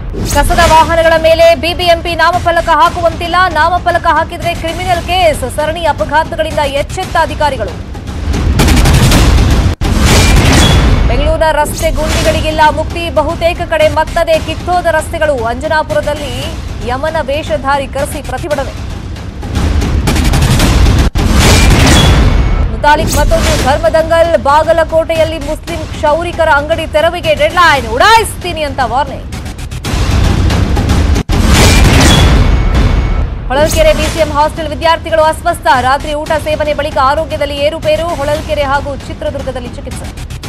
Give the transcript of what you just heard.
ಕಸದ ವಾಹನಗಳ ಮೇಲೆ ಬಿಬಿಎಂಪಿ ನಾಮಫಲಕ ಹಾಕುವಂತಿಲ್ಲ, ನಾಮಫಲಕ ಹಾಕಿದ್ರೆ ಕ್ರಿಮಿನಲ್ ಕೇಸ್, ಸರಣಿ ಅಪಘಾತಗಳಿಂದ ಎಚ್ಚೆತ್ತ ಅಧಿಕಾರಿಗಳು. ಬೆಂಗಳೂರಿನ ರಸ್ತೆ ಗುಂಡಿಗಳಿಗಿಲ್ಲ ಮುಕ್ತಿ, ಬಹುತೇಕ ಕಡೆ ಮತ್ತದೇ ಕಿತ್ತೋದ ರಸ್ತೆಗಳು. ಅಂಜನಾಪುರದಲ್ಲಿ ಯಮನ ವೇಷಧಾರಿ ಕರೆಸಿ ಪ್ರತಿಭಟನೆ. ಮುತಾಲಿಕ್ ಮತ್ತೊಂದು ಧರ್ಮದಂಗಲ್, ಬಾಗಲಕೋಟೆಯಲ್ಲಿ ಮುಸ್ಲಿಂ ಕ್ಷೌರಿಕರ ಅಂಗಡಿ ತೆರವಿಗೆ ಡೆಡ್ಲೈನ್, ಉಡಾಯಿಸ್ತೀನಿ ಅಂತ ವಾರ್ನಿಂಗ್. ಹೊಳಲ್ಕೆರೆ ಬಿಸಿಎಂ ಹಾಸ್ಟೆಲ್ ವಿದ್ಯಾರ್ಥಿಗಳು ಅಸ್ವಸ್ಥ, ರಾತ್ರಿ ಊಟ ಸೇವನೆ ಬಳಿಕ ಆರೋಗ್ಯದಲ್ಲಿ ಏರುಪೇರು. ಹೊಳಲ್ಕೆರೆ ಹಾಗೂ ಚಿತ್ರದುರ್ಗದಲ್ಲಿ ಚಿಕಿತ್ಸೆ.